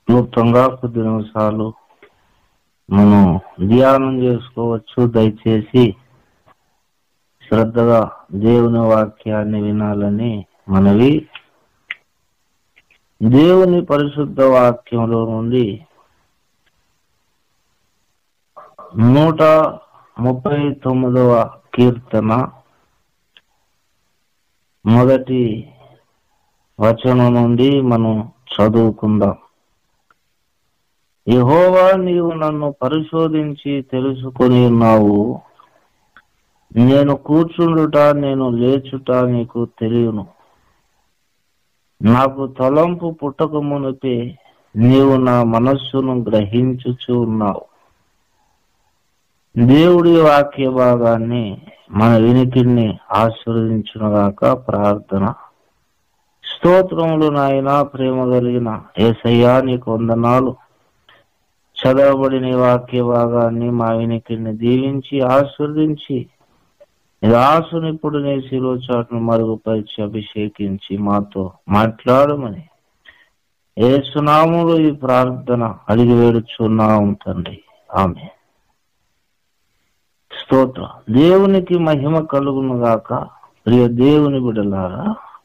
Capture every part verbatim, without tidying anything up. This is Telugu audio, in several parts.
క్లుప్తంగా కొద్ది నిమిషాలు మనం ధ్యానం చేసుకోవచ్చు. దయచేసి శ్రద్ధగా దేవుని వాక్యాన్ని వినాలని మనవి. దేవుని పరిశుద్ధ వాక్యంలో నుండి నూట ముప్పై తొమ్మిదవ కీర్తన మొదటి వచనం నుండి మనం చదువుకుందాం. యెహోవా, నీవు నన్ను పరిశోధించి తెలుసుకొని ఉన్నావు. నేను కూర్చుండుట నేను లేచుట నీకు తెలియను. నాకు తలంపు పుట్టక మునిపే నీవు నా మనస్సును గ్రహించుచు ఉన్నావు. దేవుడి వాక్య భాగాన్ని మన వినికిడిని ఆశీర్వదించునుగాక. ప్రార్థన. స్తోత్రములు నాయన, ప్రేమ కలిగిన యేసయ్యా, నీకు వందనాలు. చదవబడిన వాక్య భాగాన్ని మా వినికిడిని దీవించి ఆశీర్వదించి దాసుని ఇప్పుడు నీ శిలో చాటును మరుగుపరిచి అభిషేకించి మాతో మాట్లాడమని యేసు నామములో ఈ ప్రార్థన అడిగి వేడుచున్నాము తండ్రి, ఆమేన్. స్తోత్రం. దేవునికి మహిమ కలుగును గాక. ప్రియ దేవుని బిడ్డలారా,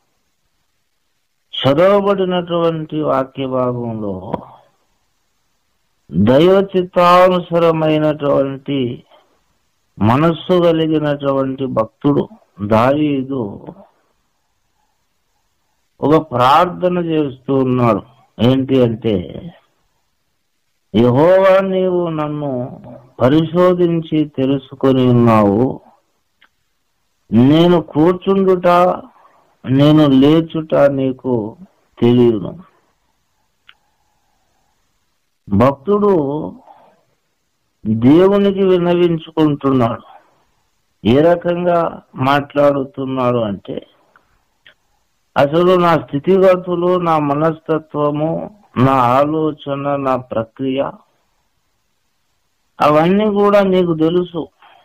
చదవబడినటువంటి వాక్య భాగంలో దైవ చిత్తానుసరమైనటువంటి మనస్సు కలిగినటువంటి భక్తుడు దావీదు ఒక ప్రార్థన చేస్తూ ఉన్నాడు. ఏంటి అంటే, యెహోవా, నీవు నన్ను పరిశోధించి తెలుసుకొని ఉన్నావు. నేను కూర్చుండుట నేను లేచుట నీకు తెలియను. భక్తుడు దేవునికి విన్నవించుకుంటున్నాడు. ఏ రకంగా మాట్లాడుతున్నాడు అంటే, అసలు నా స్థితిగతులు, నా మనస్తత్వము, నా ఆలోచన, నా ప్రక్రియ అవన్నీ కూడా నీకు తెలుసు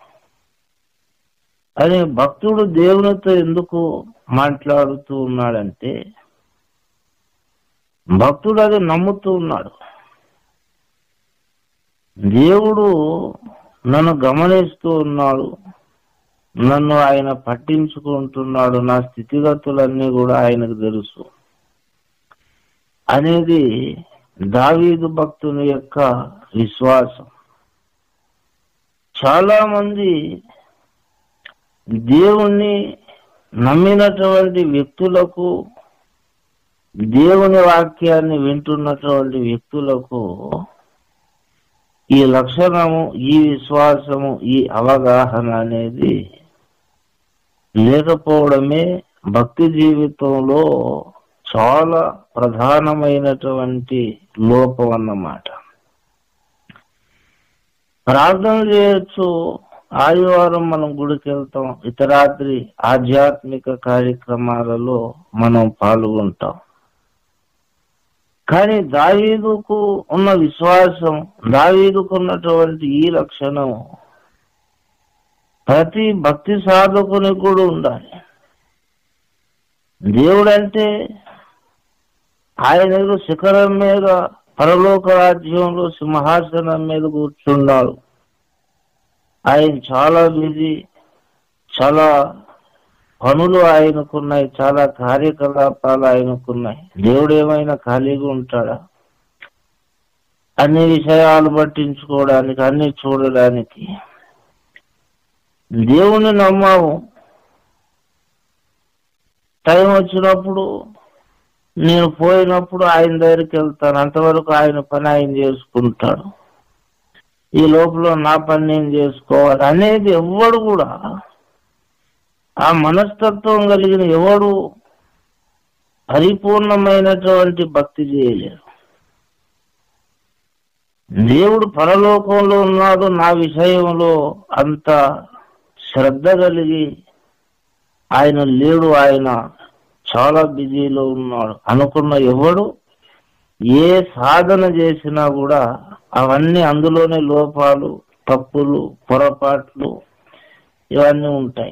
అని భక్తుడు దేవునితో ఎందుకు మాట్లాడుతూ ఉన్నాడంటే, భక్తుడు అది నమ్ముతూ ఉన్నాడు. దేవుడు నన్ను గమనిస్తూ ఉన్నాడు, నన్ను ఆయన పట్టించుకుంటున్నాడు, నా స్థితిగతులన్నీ కూడా ఆయనకు తెలుసు అనేది దావీదు భక్తుని యొక్క విశ్వాసం. చాలా మంది దేవుణ్ణి నమ్మినటువంటి వ్యక్తులకు, దేవుని వాక్యాన్ని వింటున్నటువంటి వ్యక్తులకు ఈ లక్షణము, ఈ విశ్వాసము, ఈ అవగాహన అనేది లేకపోవడమే భక్తి జీవితంలో చాలా ప్రధానమైనటువంటి లోపం అన్నమాట. ప్రార్థన చేయొచ్చు, ఆదివారం మనం గుడికి వెళ్తాం, ఇతరాత్రి ఆధ్యాత్మిక కార్యక్రమాలలో మనం పాల్గొంటాం. కానీ దావీదుకు ఉన్న విశ్వాసం, దావీదుకు ఉన్నటువంటి ఈ లక్షణం ప్రతి భక్తి సాధకుని కూడా ఉండాలి. దేవుడంటే ఆయన శిఖరం మీద, పరలోక రాజ్యంలో సింహాసనం మీద కూర్చున్నాడు. ఆయన చాలా బిజీ, చాలా పనులు ఆయనకున్నాయి, చాలా కార్యకలాపాలు ఆయనకున్నాయి. దేవుడు ఏమైనా ఖాళీగా ఉంటాడా? అన్ని విషయాలు పట్టించుకోవడానికి, అన్ని చూడడానికి. దేవుని నమ్మాము, టైం వచ్చినప్పుడు నేను పోయినప్పుడు ఆయన దగ్గరికి వెళ్తాను, అంతవరకు ఆయన పని ఆయన చేసుకుంటాడు, ఈ లోపల నా పని నేను చేసుకోవాలి అనేది ఎవడు కూడా, ఆ మనస్తత్వం కలిగిన ఎవడు పరిపూర్ణమైనటువంటి భక్తి చేయలేరు. దేవుడు పరలోకంలో ఉన్నాడు, నా విషయంలో అంత శ్రద్ధ కలిగి ఆయన లేడు, ఆయన చాలా బిజీలో ఉన్నాడు అనుకున్న ఎవడు ఏ సాధన చేసినా కూడా అవన్నీ అందులోనే లోపాలు, తప్పులు, పొరపాట్లు ఇవన్నీ ఉంటాయి.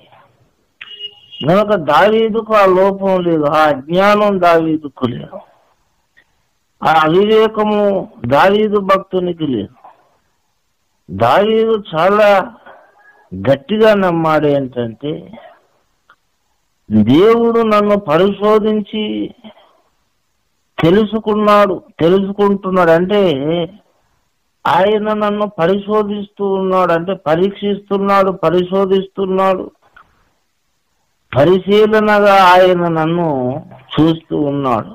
కనుక దావీదుకు ఆ లోపం లేదు, ఆ అజ్ఞానం దావీదుకు లేదు. ఆ అవివేకము దావీదు భక్తునికి లేదు. దావీదు చాలా గట్టిగా నమ్మాడు ఏంటంటే, దేవుడు నన్ను పరిశోధించి తెలుసుకున్నాడు తెలుసుకుంటున్నాడు అంటే ఆయన నన్ను పరిశోధిస్తూ ఉన్నాడు, అంటే పరీక్షిస్తున్నాడు, పరిశోధిస్తున్నాడు, పరిశీలనగా ఆయన నన్ను చూస్తూ ఉన్నాడు.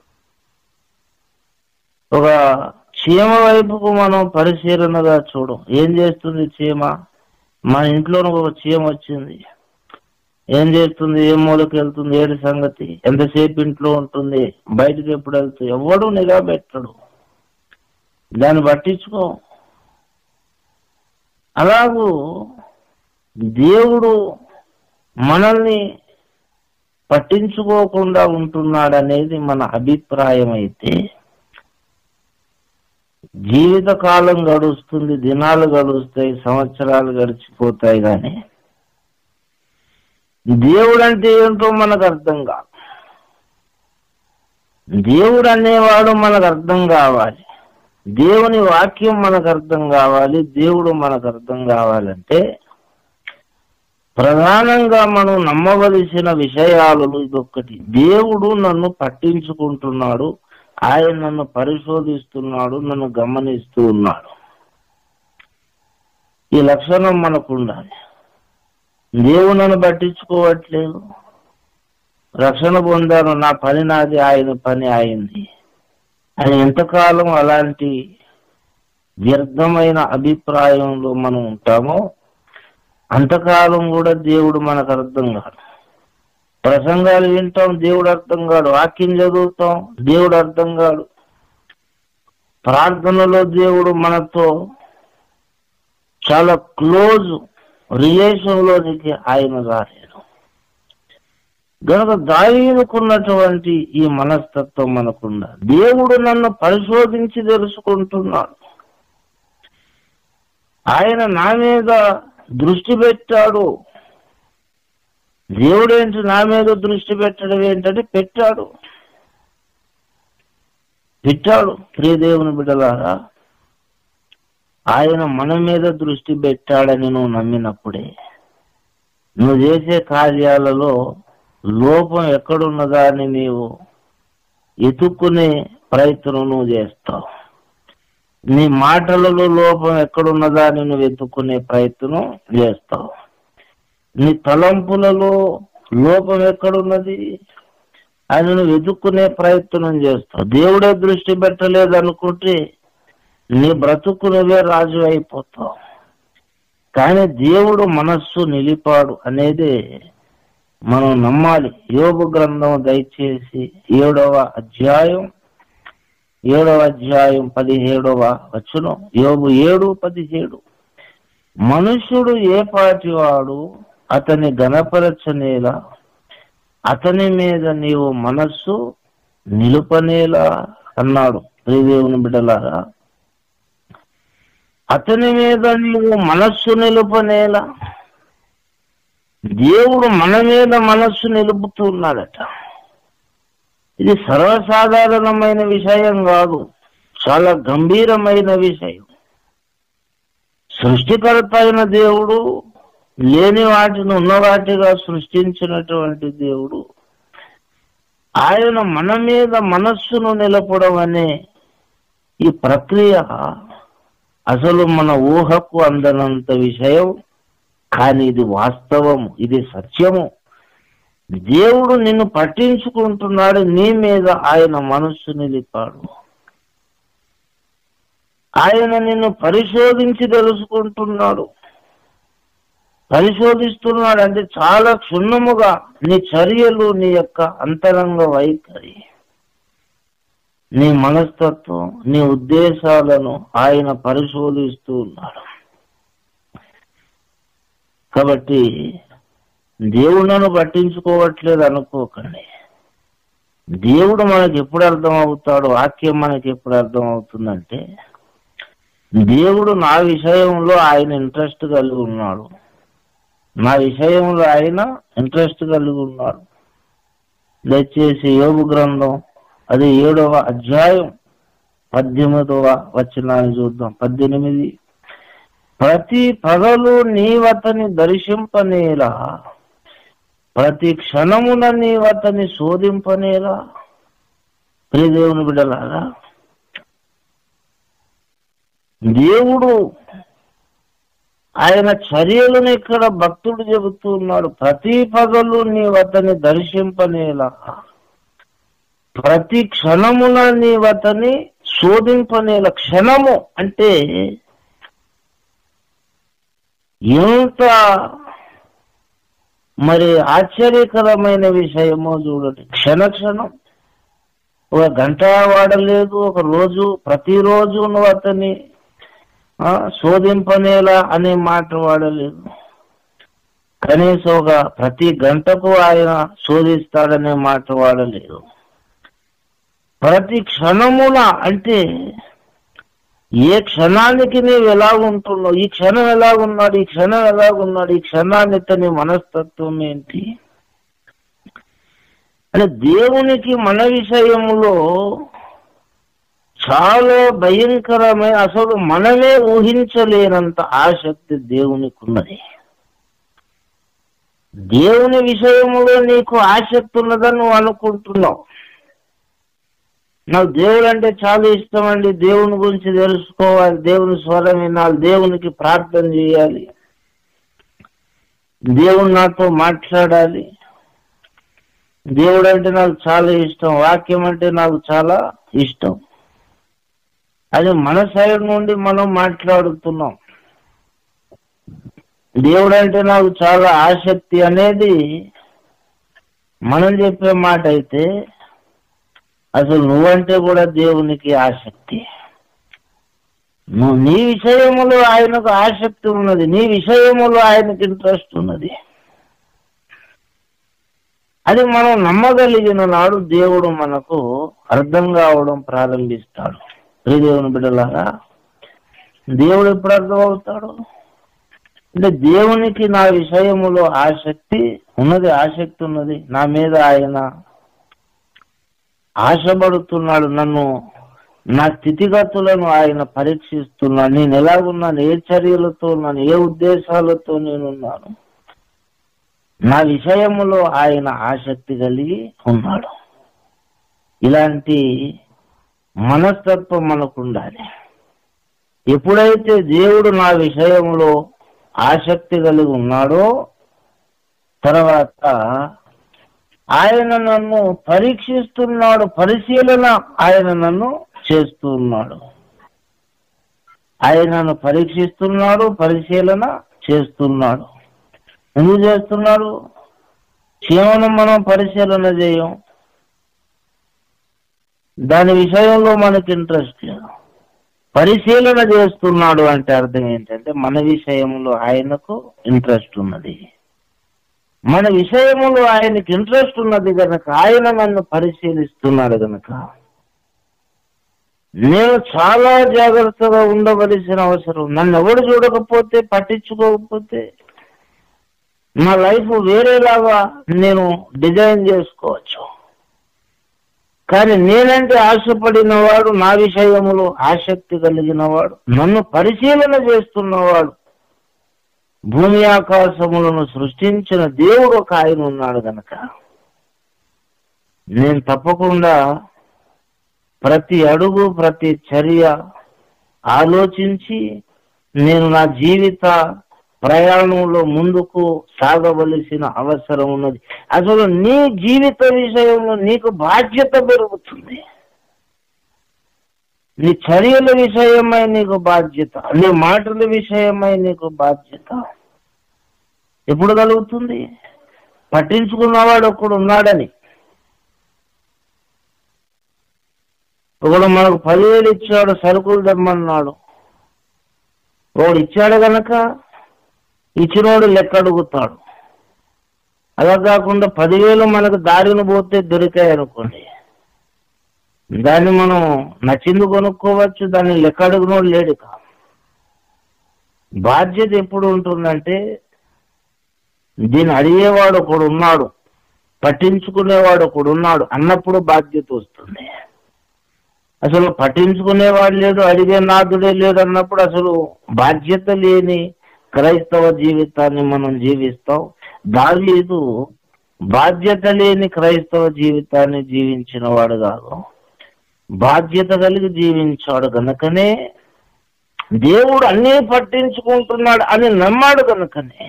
ఒక చీమ వైపుకు మనం పరిశీలనగా చూడం. ఏం చేస్తుంది చీమ? మన ఇంట్లో ఒక చీమ వచ్చింది, ఏం చేస్తుంది? ఏ మూలకి వెళ్తుంది? ఏడు సంగతి? ఎంతసేపు ఇంట్లో ఉంటుంది? బయటకు ఎప్పుడు వెళ్తుంది? ఎవడు నిఘా పెట్టడు, దాన్ని పట్టించుకో. అలాగూ దేవుడు మనల్ని పట్టించుకోకుండా ఉంటున్నాడు అనేది మన అభిప్రాయం. అయితే జీవిత కాలం గడుస్తుంది, దినాలు గడుస్తాయి, సంవత్సరాలు గడిచిపోతాయి, కానీ దేవుడు అంటే ఏంటో మనకు అర్థం కాదు. దేవుడు అనేవాడు మనకు అర్థం కావాలి, దేవుని వాక్యం మనకు అర్థం కావాలి. దేవుడు మనకు అర్థం కావాలంటే ప్రధానంగా మనం నమ్మవలసిన విషయాలు ఇదొక్కటి: దేవుడు నన్ను పట్టించుకుంటున్నాడు, ఆయన నన్ను పరిశోధిస్తున్నాడు, నన్ను గమనిస్తూ ఉన్నాడు. ఈ లక్షణం మనకు ఉండాలి. దేవుడు నన్ను పట్టించుకోవట్లేదు, రక్షణ పొందాను, నా పని నాది, ఆయన పని అయింది అని ఎంతకాలం అలాంటి వ్యర్థమైన అభిప్రాయంలో మనం ఉంటామో అంతకాలం కూడా దేవుడు మనకు అర్థం కాడు. ప్రసంగాలు వింటాం, దేవుడు అర్థం కాడు. వాక్యం చదువుతాం, దేవుడు అర్థం కాడు. ప్రార్థనలో దేవుడు మనతో చాలా క్లోజ్ రిలేషన్లోనికి ఆయన రాలేడు. గనుక దావీదుకున్నటువంటి ఈ మనస్తత్వం మనకుండా, దేవుడు నన్ను పరిశోధించి తెలుసుకుంటున్నాడు, ఆయన నా మీద దృష్టి పెట్టాడు. దేవుడేంటి నా మీద దృష్టి పెట్టడం ఏంటంటే పెట్టాడు పెట్టాడు ప్రియ దేవుని బిడ్డలారా, ఆయన మన మీద దృష్టి పెట్టాడని నువ్వు నమ్మినప్పుడే నువ్వు చేసే కార్యాలలో లోపం ఎక్కడున్నదా అని నీవు ఎత్తుక్కునే ప్రయత్నం నువ్వు చేస్తావు. నీ మాటలలో లోపం ఎక్కడున్నదా అని నువ్వు ఎత్తుక్కునే ప్రయత్నం చేస్తావు. నీ తలంపులలో లోపం ఎక్కడున్నది అని నువ్వు ఎదుక్కునే ప్రయత్నం చేస్తావు. దేవుడే దృష్టి పెట్టలేదు అనుకుంటే నీ బ్రతుకు నువ్వే రాజు అయిపోతావు. కానీ దేవుడు మనస్సు నిలిపాడు అనేది మనం నమ్మాలి. యోబు గ్రంథం దయచేసి ఏడవ అధ్యాయం ఏడవ అధ్యాయం పదిహేడవ వచనం. యోబు ఏడు పదిహేడు. మనుష్యుడు ఏ పాటివాడు, అతని గణపరచనేలా, అతని మీద నీవు మనస్సు నిలుపనేలా అన్నాడు. దేవుని బిడ్డలారా, అతని మీద నీవు మనస్సు నిలుపనేలా. దేవుడు మన మీద మనస్సు నిలుపుతున్నాడట. ఇది సర్వసాధారణమైన విషయం కాదు, చాలా గంభీరమైన విషయం. సృష్టికర్త అయిన దేవుడు, లేని వాటిని ఉన్నవాటిగా సృష్టించినటువంటి దేవుడు, ఆయన మన మీద మనస్సును నిలపడం అనే ఈ ప్రక్రియ అసలు మన ఊహకు అందనంత విషయం. కానీ ఇది వాస్తవము, ఇది సత్యము. దేవుడు నిన్ను పట్టించుకుంటున్నాడు, నీ మీద ఆయన మనస్సు నిలిపాడు. ఆయన నిన్ను పరిశోధించి తెలుసుకుంటున్నాడు. పరిశోధిస్తున్నాడు అంటే చాలా క్షుణ్ణముగా నీ చర్యలు, నీ యొక్క అంతరంగ వైఖరి, నీ మనస్తత్వం, నీ ఉద్దేశాలను ఆయన పరిశోధిస్తూ ఉన్నాడు. కాబట్టి దేవుడును పట్టించుకోవట్లేదు అనుకోకండి. దేవుడు మనకి ఎప్పుడు అర్థం అవుతాడు, వాక్యం మనకి ఎప్పుడు అర్థం అవుతుందంటే, దేవుడు నా విషయంలో ఆయన ఇంట్రెస్ట్ కలిగి ఉన్నాడు, నా విషయంలో ఆయన ఇంట్రెస్ట్ కలిగి ఉన్నాడు. దయచేసి యోబు గ్రంథం అది ఏడవ అధ్యాయం పద్దెనిమిదవ వచనాన్ని చూద్దాం. పద్దెనిమిది. ప్రతి పగలు నీవతని దర్శింపనేలా, ప్రతి క్షణమున నీవతని శోధింపనేలా. ప్రియ దేవుని బిడ్డలారా, దేవుడు ఆయన చర్యలను ఇక్కడ భక్తుడు చెబుతూ ఉన్నాడు. ప్రతి పగలు నీవతని దర్శింపనేలా, ప్రతి క్షణమున నీవతని శోధింపనేలా. క్షణము అంటే ఎంత మరి ఆశ్చర్యకరమైన విషయమో చూడండి. క్షణ క్షణం, ఒక గంట వాడలేదు, ఒక రోజు, ప్రతిరోజు నువ్వు అతన్ని శోధింపనేలా అనే మాట వాడలేదు. కనీసం ఒక ప్రతి గంటకు ఆయన శోధిస్తాడనే మాట వాడలేదు. ప్రతి క్షణమున అంటే ఏ క్షణానికి నీవు ఎలా ఉంటున్నావు, ఈ క్షణం ఎలా ఉన్నాడు, ఈ క్షణం ఎలా ఉన్నాడు, ఈ క్షణానికి నీ మనస్తత్వం ఏంటి అంటే దేవునికి మన విషయంలో చాలా భయంకరమైన, అసలు మనమే ఊహించలేనంత ఆసక్తి దేవునికి ఉన్నది. దేవుని విషయంలో నీకు ఆసక్తి ఉన్నదని నువ్వు అనుకుంటున్నావు. నాకు దేవుడు అంటే చాలా ఇష్టం అండి, దేవుని గురించి తెలుసుకోవాలి, దేవుని స్వరం వినాలి, దేవునికి ప్రార్థన చేయాలి, దేవుడు నాతో మాట్లాడాలి, దేవుడు అంటే నాకు చాలా ఇష్టం, వాక్యం అంటే నాకు చాలా ఇష్టం. అది మన సైడ్ నుండి మనం మాట్లాడుతున్నాం. దేవుడు అంటే నాకు చాలా ఆసక్తి అనేది మనం చెప్పే మాట అయితే, అసలు నువ్వంటే కూడా దేవునికి ఆసక్తి. నువ్వు నీ విషయములో ఆయనకు ఆసక్తి ఉన్నది, నీ విషయములో ఆయనకు ఇంట్రెస్ట్ ఉన్నది. అది మనం నమ్మగలిగిన నాడు దేవుడు మనకు అర్థం కావడం ప్రారంభిస్తాడు. దేవుని బిడ్డలారా, దేవుడు ఎప్పుడు అర్థం అవుతాడు అంటే దేవునికి నా విషయములో ఆసక్తి ఉన్నది, ఆసక్తి ఉన్నది, నా మీద ఆయన ఆశపడుతున్నాడు, నన్ను నా స్థితిగతులను ఆయన పరీక్షిస్తున్నాడు, నేను ఎలాగున్నాను, ఏ చర్యలతో ఉన్నాను, ఏ ఉద్దేశాలతో నేనున్నాను, నా విషయములో ఆయన ఆసక్తి కలిగి ఉన్నాడు. ఇలాంటి మనస్తత్వం మనకు ఉండాలి. ఎప్పుడైతే దేవుడు నా విషయంలో ఆసక్తి కలిగి ఉన్నాడో తర్వాత ఆయన నన్ను పరీక్షిస్తున్నాడు, పరిశీలన ఆయన నన్ను చేస్తూ ఉన్నాడు. ఆయన నన్ను పరీక్షిస్తున్నాడు, పరిశీలన చేస్తున్నాడు. ఎందుకు చేస్తున్నాడు? కేవలం మనం పరిశీలన చేయం, దాని విషయంలో మనకి ఇంట్రెస్ట్ లేదు. పరిశీలన చేస్తున్నాడు అంటే అర్థం ఏంటంటే మన విషయంలో ఆయనకు ఇంట్రెస్ట్ ఉన్నది, మన విషయంలో ఆయనకి ఇంట్రెస్ట్ ఉన్నది కనుక ఆయన నన్ను పరిశీలిస్తున్నాడు కనుక నేను చాలా జాగ్రత్తగా ఉండవలసిన అవసరం. నన్ను ఎవడు చూడకపోతే, పట్టించుకోకపోతే నా లైఫ్ వేరేలాగా నేను డిజైన్ చేసుకోవచ్చు. కానీ నేనంటే ఆశపడిన వాడు, నా విషయంలో ఆసక్తి కలిగిన వాడు, నన్ను పరిశీలన చేస్తున్నవాడు, భూమి ఆకాశములను సృష్టించిన దేవుడు ఒక ఆయన ఉన్నాడు కనుక నేను తప్పకుండా ప్రతి అడుగు, ప్రతి చర్య ఆలోచించి నేను నా జీవిత ప్రయాణంలో ముందుకు సాగవలసిన అవసరం ఉన్నది. అసలు నీ జీవిత విషయంలో నీకు బాధ్యత పెరుగుతుంది. నీ చర్యల విషయమై నీకు బాధ్యత, నీ మాటల విషయమై నీకు బాధ్యత ఎప్పుడు కలుగుతుంది? పట్టించుకున్నవాడు ఒకడు ఉన్నాడని. ఒకడు మనకు పదివేలు ఇచ్చాడు, సరుకులు తెమ్మన్నాడు, ఒకడు ఇచ్చాడు గనక ఇచ్చినోడు లెక్క అడుగుతాడు. అలా కాకుండా పదివేలు మనకు దారిని పోతే దొరికాయి అనుకోండి, దాన్ని మనం నచ్చింది కొనుక్కోవచ్చు, దాన్ని లెక్క అడుగునోడు లేడు. కా బాధ్యత ఎప్పుడు ఉంటుందంటే దీన్ని అడిగేవాడు ఒకడు ఉన్నాడు, పట్టించుకునేవాడు ఒకడు ఉన్నాడు అన్నప్పుడు బాధ్యత వస్తుంది. అసలు పట్టించుకునేవాడు లేడు, అడిగే నాదుడే లేడు అన్నప్పుడు అసలు బాధ్యత లేని క్రైస్తవ జీవితాన్ని మనం జీవిస్తాం. దావీదు బాధ్యత లేని క్రైస్తవ జీవితాన్ని జీవించిన వాడు కాదు, బాధ్యత కలిగి జీవించాడు గనుకనే దేవుడు అన్నీ పట్టించుకుంటున్నాడు అని నమ్మాడు గనుకనే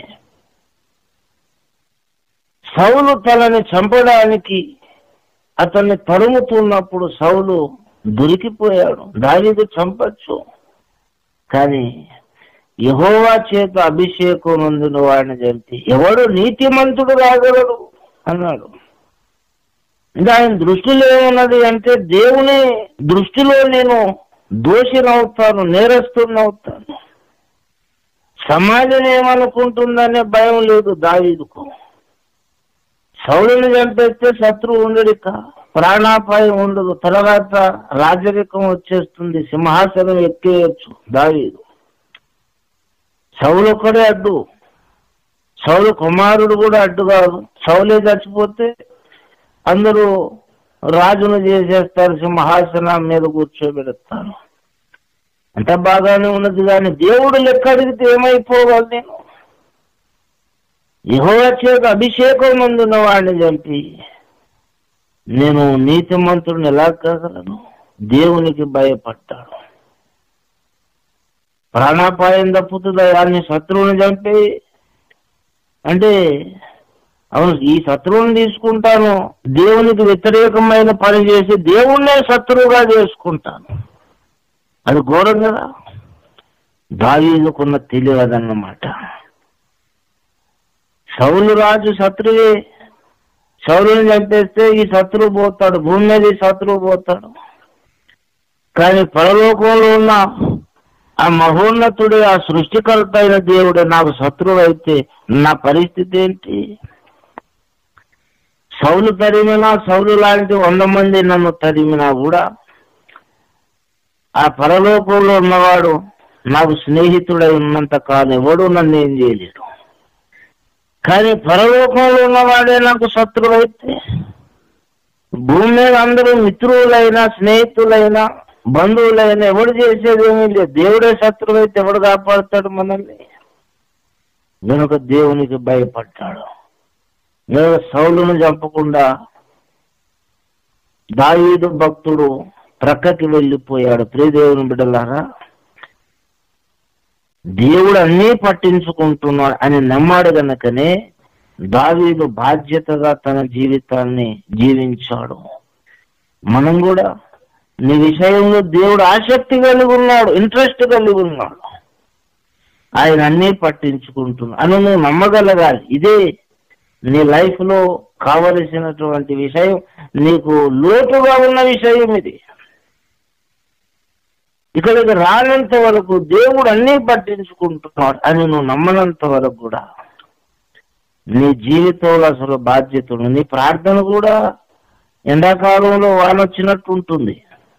సౌలు తనని చంపడానికి అతన్ని తరుముతున్నప్పుడు సౌలు దొరికిపోయాడు. దావీదు చంపచ్చు, కానీ యెహోవా చేత అభిషేకం నొందిన వాడిని చంపి ఎవడు నీతిమంతుడు రాగలడు అన్నాడు. ఇంకా ఆయన దృష్టిలో ఏమున్నది అంటే, దేవుని దృష్టిలో నేను దోషినవుతాను, నేరస్తున్నవుతాను, సమాజం ఏమనుకుంటుందనే భయం లేదు దావీదుకు. సౌలుని చంపేస్తే శత్రువు ఉండడిక, ప్రాణాపాయం ఉండదు, తర్వాత రాజరికం వచ్చేస్తుంది, సింహాసనం ఎక్కేయచ్చు దావీదు. సౌలు ఒక్కడే అడ్డు, సౌలు కుమారుడు కూడా అడ్డు కాదు. సౌలే చచ్చిపోతే అందరూ రాజును చేసేస్తారు, సింహాసనం మీద కూర్చోబెడతారు, అంత బాగానే ఉన్నది. కానీ దేవుడు లెక్క అడిగితే ఏమైపోవాలి? నేను యెహోవా చేత అభిషేకం నొందిన వాడిని చంపి నేను నీతిమంతుడిని ఎలా కాగలను? దేవునికి భయపడ్డాడు. ప్రాణాపాయం తప్పుతుందా అని శత్రువుని చంపి అంటే, అవును ఈ శత్రువుని తీసుకుంటాను, దేవునికి వ్యతిరేకమైన పని చేసి దేవుణ్ణే శత్రువుగా చేసుకుంటాను, అది ఘోరం కదా. దావీదుకున్న తెలియదన్నమాట. సౌలు రాజు శత్రువే, సౌలుని చంపేస్తే ఈ శత్రువు పోతాడు, భూమి మీద ఈ శత్రువు పోతాడు. కానీ పరలోకంలో ఉన్న ఆ మహోన్నతుడే, ఆ సృష్టికర్త అయిన దేవుడే నాకు శత్రువు అయితే నా పరిస్థితి ఏంటి? సౌలు తరిమినా, సౌలు లాంటి వంద మంది నన్ను తరిమినా కూడా ఆ పరలోకంలో ఉన్నవాడు నాకు స్నేహితుడై ఉన్నంత కాలం ఎవడు నన్ను ఏం చేయలేడు. కానీ పరలోకంలో ఉన్నవాడే నాకు శత్రువు అయితే, భూమి మీద అందరూ మిత్రులైనా స్నేహితులైనా బంధువులైనా ఎవడు చేసేది ఏమీ లేదు. దేవుడే శత్రువు అయితే ఎవడు కాపాడుతాడు మనల్ని? గనుక దేవునికి భయపడ్డాడు. నేను సౌలును చంపకుండా దావీదు భక్తుడు ప్రక్కకి వెళ్ళిపోయాడు. ప్రియదేవుని బిడ్డలారా, దేవుడు అన్నీ పట్టించుకుంటున్నాడు అని నమ్మాడు గనుకనే దావీదు బాధ్యతగా తన జీవితాన్ని జీవించాడు. మనం కూడా నీ విషయంలో దేవుడు ఆసక్తి కలిగి ఉన్నాడు, ఇంట్రెస్ట్ కలిగి ఉన్నాడు, ఆయన అన్నీ పట్టించుకుంటున్నాడు అని నువ్వు నమ్మగలగాలి. ఇదే నీ లైఫ్ లో కావలసినటువంటి విషయం, నీకు లోటుగా ఉన్న విషయం ఇది. ఇక్కడికి రానంత వరకు దేవుడు అన్నీ పట్టించుకుంటున్నాడు అని నువ్వు నమ్మనంత వరకు కూడా నీ జీవితంలో అసలు బాధ్యతలు, నీ ప్రార్థన కూడా ఎండాకాలంలో వానొచ్చినట్టు ఉంటుంది.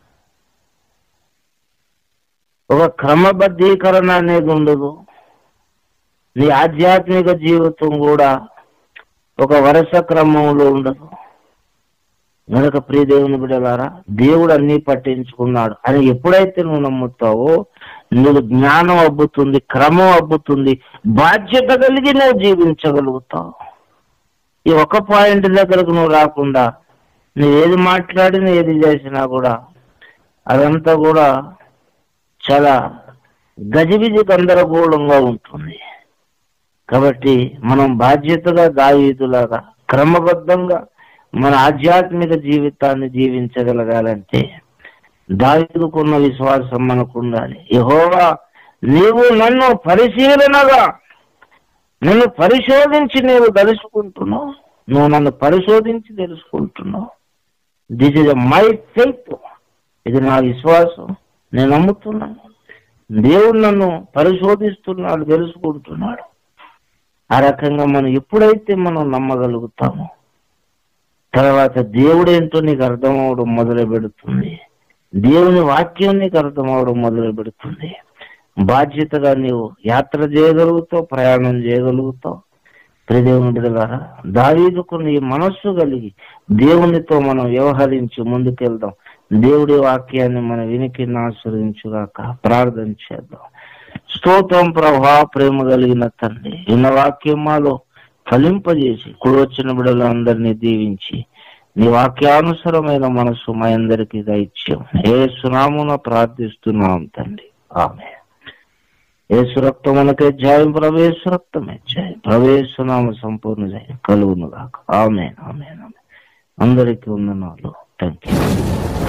ఒక క్రమబద్ధీకరణ అనేది ఉండదు. నీ ఆధ్యాత్మిక జీవితం కూడా ఒక వరుస క్రమంలో ఉండదు. కనుక ప్రియ దేవుని బిడ్డలారా, దేవుడు అన్నీ పట్టించుకున్నాడు అని ఎప్పుడైతే నువ్వు నమ్ముతావో నువ్వు జ్ఞానం అబ్బుతుంది, క్రమం అబ్బుతుంది, బాధ్యత కలిగి నువ్వు జీవించగలుగుతావు. ఈ ఒక పాయింట్ దగ్గరకు నువ్వు రాకుండా నువ్వు ఏది మాట్లాడినా ఏది చేసినా కూడా అదంతా కూడా చాలా గజిబిజి గందరగోళంగా ఉంటుంది. కాబట్టి మనం బాధ్యతగా దావీదులాగా క్రమబద్ధంగా మన ఆధ్యాత్మిక జీవితాన్ని జీవించగలగాలంటే దావీదుకున్న విశ్వాసం మనకు ఉండాలి. యెహోవా నీవు నన్ను పరిశీలనగా, నన్ను పరిశోధించి నీవు తెలుసుకుంటున్నావు, నువ్వు నన్ను పరిశోధించి తెలుసుకుంటున్నావు. దిస్ ఇస్ మై ఫెయిత్, ఇది నా విశ్వాసం, నేను నమ్ముతున్నాను. దేవుడు నన్ను పరిశోధిస్తున్నాడు, తెలుసుకుంటున్నాడు. ఆ రకంగా మనం ఎప్పుడైతే మనం నమ్మగలుగుతామో తర్వాత దేవుడేంటో నీకు అర్థం అవడం మొదలు పెడుతుంది, దేవుని వాక్యం నీకు అర్థం అవడం మొదలు పెడుతుంది. బాధ్యతగా నీవు యాత్ర చేయగలుగుతావు, ప్రయాణం చేయగలుగుతావు. ప్రియదేవుని బిడ్డలారా, దావీదుకు నీ మనస్సు కలిగి దేవునితో మనం వ్యవహరించి ముందుకెళ్దాం. దేవుడి వాక్యాన్ని మన వినికిని ఆశ్రయించుగాక. ప్రార్థన చేద్దాం. స్తోత్రం ప్రభా, ప్రేమ కలిగిన తండ్రి, విన్న వాక్యం మాలో ఫలింపజేసి కుడి వచ్చిన బిడ్డలందరినీ దీవించి నీ వాక్యానుసరమైన మనసు మా అందరికీ దైత్యం యేసు నామమున ప్రార్థిస్తున్నాం తండ్రి. ఆమేన్. యేసు రక్తమునకే జయం, ప్రవేశ రక్తమే జయం, ప్రవేశనామ సంపూర్ణ జయం కలుగును గాక. ఆమేన్ ఆమేన్ ఆమేన్. అందరికీ వందనాలు. Thank you.